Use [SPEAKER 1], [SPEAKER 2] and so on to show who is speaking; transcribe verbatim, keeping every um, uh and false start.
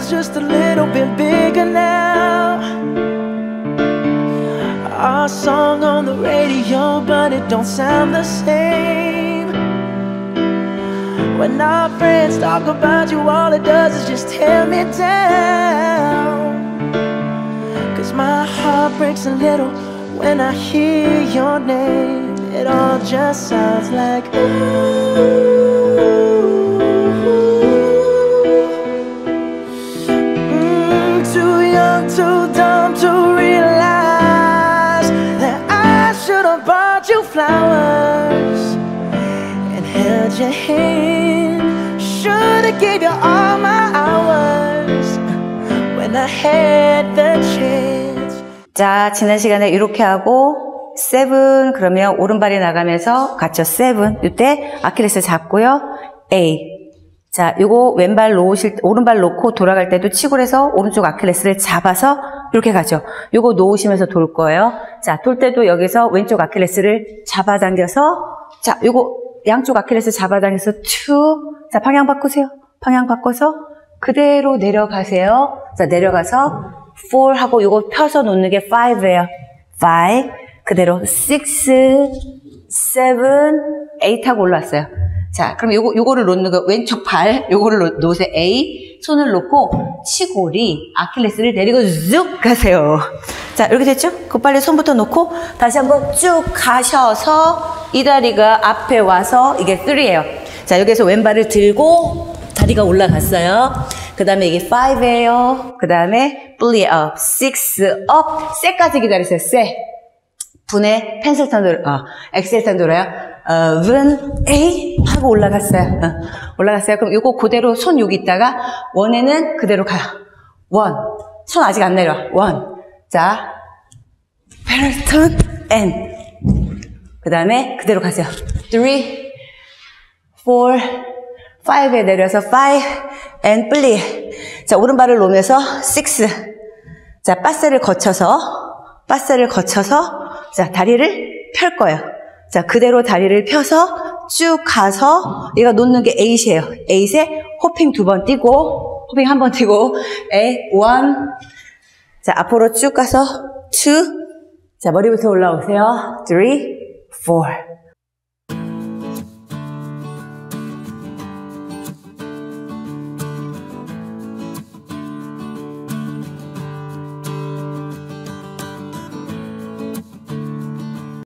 [SPEAKER 1] world's just a little bit bigger now. Our song on the radio, but it don't sound the same. When our friends talk about you, all it does is just tear me down. Cause my heart breaks a little when I hear your name. It all just sounds like ooh. Mm, too young, too dumb to realize that I should have bought you flowers and held your hand. Should have gave you all my hours when I had the chance.
[SPEAKER 2] 자, 지난 시간에 이렇게 하고 세븐 그러면 오른발이 나가면서 갔죠. 세븐 이때 아킬레스 잡고요. A. 자, 요거 왼발 놓으실 오른발 놓고 돌아갈 때도 치골에서 오른쪽 아킬레스를 잡아서 이렇게 가죠. 요거 놓으시면서 돌 거예요. 자, 돌 때도 여기서 왼쪽 아킬레스를 잡아당겨서 자, 요거 양쪽 아킬레스 잡아당겨서 투. 자, 방향 바꾸세요. 방향 바꿔서 그대로 내려가세요. 자, 내려가서 포 하고 요거 펴서 놓는 게 파이브예요. 파이브. 그대로 식스, 세븐, 에잇 하고 올라왔어요. 자, 그럼 요거, 요거를 놓는 거, 왼쪽 발, 요거를 놓으세요. A. 손을 놓고, 치골이 아킬레스를 내리고 쭉 가세요. 자, 이렇게 됐죠? 그 빨리 손부터 놓고, 다시 한번 쭉 가셔서, 이 다리가 앞에 와서, 이게 쓰리예요. 자, 여기서 왼발을 들고, 다리가 올라갔어요. 그 다음에 이게 파이브예요. 그 다음에, 플리 업, 식스, 업, 세까지 기다리세요. 세. 분의 펜슬턴 돌, 어, 엑셀턴 돌아요. 어, 분, A 하고 올라갔어요. 어, 올라갔어요. 그럼 요거 그대로 손 여기 있다가 원에는 그대로 가요. 원. 손 아직 안 내려. 원. 자, 펜슬턴, N. 그 다음에 그대로 가세요. three, four, five에 내려서 five, and 플리. 자, 오른발을 놓으면서 six. 자, 빠세를 거쳐서, 빠세를 거쳐서 자, 다리를 펼 거예요. 자, 그대로 다리를 펴서 쭉 가서 얘가 놓는 게 에잇이에요. 에잇에 호핑 두 번 뛰고 호핑 한 번 뛰고 에잇, 원. 자, 앞으로 쭉 가서 투. 자, 머리부터 올라오세요. 쓰리, 포.